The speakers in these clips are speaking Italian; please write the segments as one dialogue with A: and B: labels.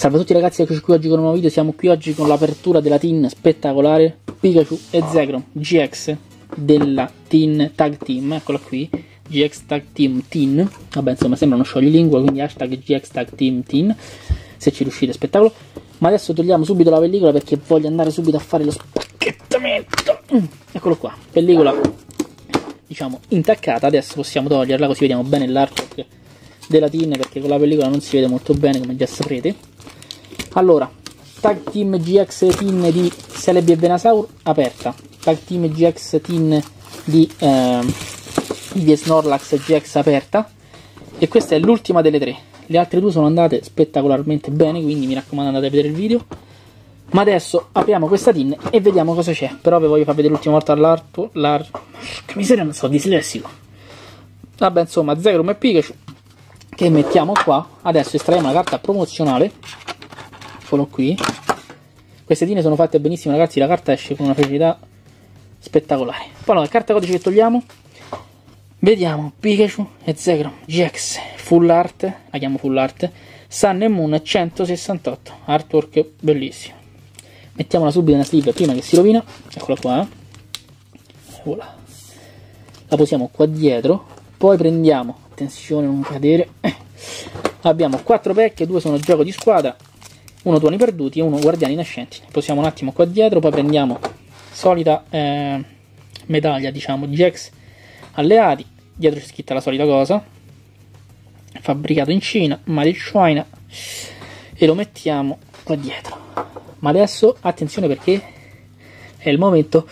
A: Salve a tutti ragazzi, eccoci qui oggi con un nuovo video. Siamo qui oggi con l'apertura della tin spettacolare Pikachu e Zekrom GX della tin Tag Team. Eccola qui, GX Tag Team tin. Vabbè, insomma, sembra uno scioglilingua, quindi hashtag GX Tag Team tin, se ci riuscite, spettacolo. Ma adesso togliamo subito la pellicola perché voglio andare subito a fare lo spacchettamento. Eccolo qua, pellicola diciamo intaccata. Adesso possiamo toglierla così vediamo bene l'artwork della tin, perché con la pellicola non si vede molto bene, come già saprete. Allora, Tag Team GX tin di Celebi e Venusaur aperta, Tag Team GX tin di Snorlax GX aperta, e questa è l'ultima delle tre. Le altre due sono andate spettacolarmente bene, quindi mi raccomando andate a vedere il video. Ma adesso apriamo questa tin e vediamo cosa c'è. Però vi voglio far vedere l'ultima volta che miseria, non so, dislessico. Vabbè, insomma, Zekrom e Pikachu che mettiamo qua. Adesso estraiamo la carta promozionale. Eccolo qui. Queste tine sono fatte benissimo ragazzi, la carta esce con una facilità spettacolare. Poi la carta codice che togliamo, vediamo Pikachu e Zekrom GX full art, la chiamo full art, Sun e Moon 168, artwork bellissimo. Mettiamola subito nella sleeve prima che si rovina. Eccola qua, voilà. La posiamo qua dietro, poi prendiamo, attenzione non cadere, abbiamo 4 pack, 2 sono gioco di squadra, uno tuoni perduti e uno guardiani nascenti. Posiamo un attimo qua dietro, poi prendiamo solita medaglia, diciamo, GX alleati. Dietro c'è scritta la solita cosa, fabbricato in Cina, made in China, e lo mettiamo qua dietro. Ma adesso attenzione perché è il momento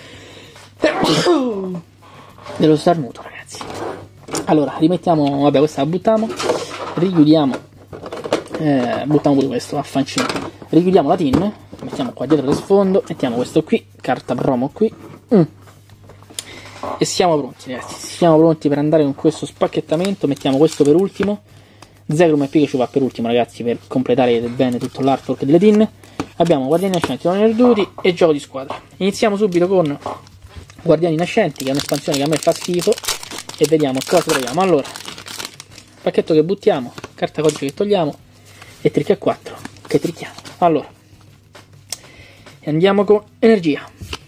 A: dello starnuto ragazzi. Allora rimettiamo, vabbè, questa la buttiamo, richiudiamo, buttiamo pure questo, affancino. Richiudiamo la tin, mettiamo qua dietro lo sfondo, mettiamo questo qui, carta promo qui, e siamo pronti ragazzi, siamo pronti per andare con questo spacchettamento. Mettiamo questo per ultimo, Zekrom e Pikachu va per ultimo ragazzi, per completare bene tutto l'artwork delle tin. Abbiamo guardiani nascenti, tuoni perduti e gioco di squadra. Iniziamo subito con guardiani nascenti, che è un'espansione che a me fa schifo, e vediamo cosa troviamo. Allora, pacchetto che buttiamo, carta codice che togliamo e trick e 4 che tricchiamo. Allora, andiamo con energia,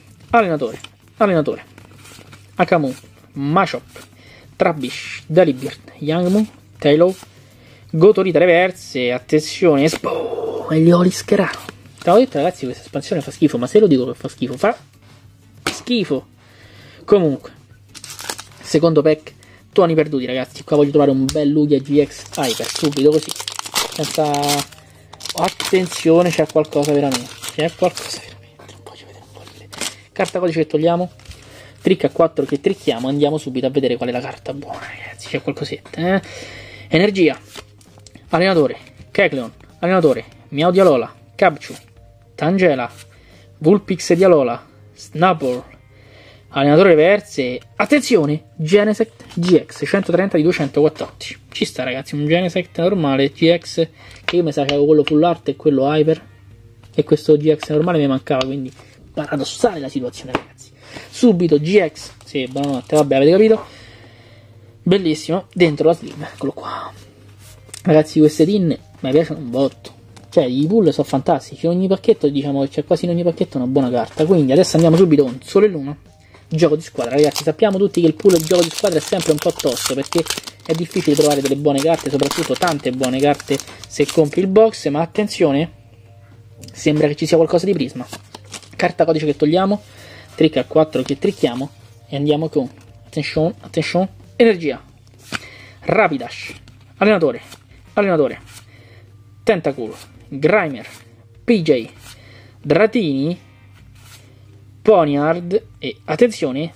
A: allenatore, Akamu, Machop, Trubbish, Delibird, Youngmoon, Taillow, Gotorita reverse, attenzione, e gli Olischerano. Te l'ho detto ragazzi, questa espansione fa schifo, ma se lo dico che fa schifo, fa schifo. Comunque, secondo pack, tuoni perduti ragazzi. Qua voglio trovare un bel Lugia GX Hyper, subito così, senza... attenzione, c'è qualcosa veramente, non voglio vedere un po' di... Carta codice che togliamo, trick a 4 che tricchiamo, andiamo subito a vedere qual è la carta buona ragazzi, c'è qualcosetta, Energia, allenatore, Kecleon, allenatore, Meowdialola, Kabchu, Tangela, Vulpix Dialola, Snubbull, allenatore reverse, attenzione, Genesect GX 130 di 214. Ci sta ragazzi, un Genesect normale GX, che io mi sa che avevo quello full art e quello hyper, e questo GX normale mi mancava, quindi paradossale la situazione ragazzi. Subito GX, sì, buonanotte, vabbè, avete capito, bellissimo, dentro la sleeve, eccolo qua ragazzi. Queste tin mi piacciono un botto, cioè i pull sono fantastici, ogni pacchetto, diciamo che c'è quasi in ogni pacchetto una buona carta. Quindi adesso andiamo subito con Sole e Luna, gioco di squadra ragazzi. Sappiamo tutti che il pool gioco di squadra è sempre un po' tosto, perché è difficile trovare delle buone carte, soprattutto tante buone carte se compri il box. Ma attenzione, sembra che ci sia qualcosa di prisma. Carta codice che togliamo, trick a 4 che tricchiamo, e andiamo con attenzione, energia, Rapidash, allenatore, Tentacool, Grimer, PJ, Dratini, Ponyard e attenzione,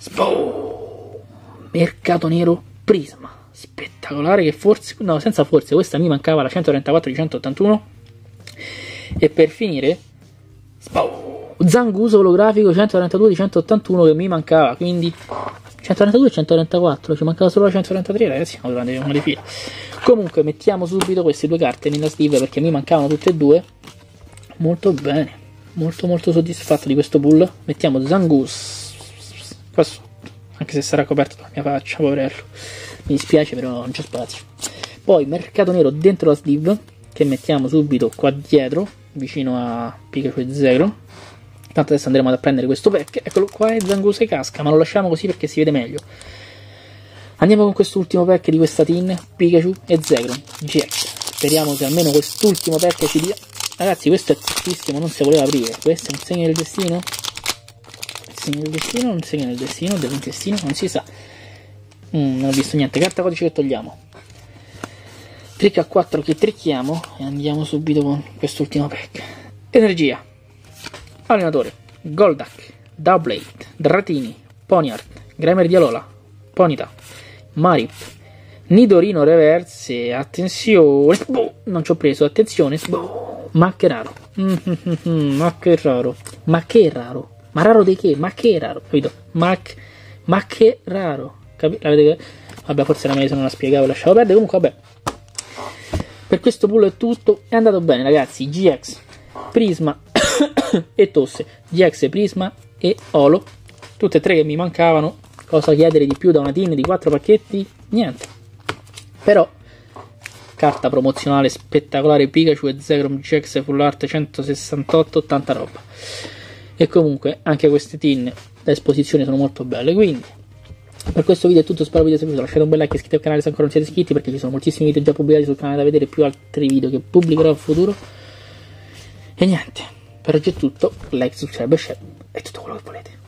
A: mercato nero prisma spettacolare, che forse, no, senza forse, questa mi mancava, la 134 di 181. E per finire Zanguso olografico 132 di 181 che mi mancava, quindi 132 e 134, ci mancava solo la 133 ragazzi, una di fila. Comunque mettiamo subito queste due carte nella sleeve perché mi mancavano tutte e due. Molto bene, molto soddisfatto di questo pull. Mettiamo Zangus qua sotto, anche se sarà coperto dalla mia faccia, poverello, mi dispiace però non c'è spazio. Poi mercato nero dentro la sleeve che mettiamo subito qua dietro, vicino a Pikachu e Zekrom. Tanto adesso andremo ad prendere questo pack. Eccolo qua, è Zangoose casca, ma lo lasciamo così perché si vede meglio. Andiamo con quest'ultimo pack di questa tin, Pikachu e Zekrom GX. Speriamo che almeno quest'ultimo pack ci dia. Ragazzi, questo è tristissimo, non si voleva aprire. Questo è un segno del destino? Il segno del destino o un segno del destino? Dell'intestino? Non si sa. Non ho visto niente. Carta codice che togliamo. Trick a 4 che tricchiamo e andiamo subito con quest'ultimo pack. Energia. Allenatore. Golduck. Doublade. Dratini. Ponyard. Grimer di Alola. Ponyta. Marip. Nidorino reverse. Attenzione. Non ci ho preso. Attenzione. Ma che raro. Ma che raro. Ma che raro. Ma raro di che? Ma che raro. Capito? Ma che raro. Vabbè, forse la meglio se non la spiegavo, lasciavo perdere. Comunque, vabbè. Per questo pull è tutto. È andato bene, ragazzi. GX, Prisma e Tosse. GX, Prisma e Olo. Tutte e tre che mi mancavano. Cosa chiedere di più da una team di 4 pacchetti? Niente. Però carta promozionale spettacolare Pikachu e Zekrom GX Full Art 168, tanta roba. E comunque anche queste tin da esposizione sono molto belle. Quindi per questo video è tutto, spero vi sia piaciuto. Lasciate un bel like e iscrivetevi al canale se ancora non siete iscritti, perché ci sono moltissimi video già pubblicati sul canale da vedere, più altri video che pubblicherò in futuro. E niente, per oggi è tutto. Like, subscribe e share è tutto quello che volete.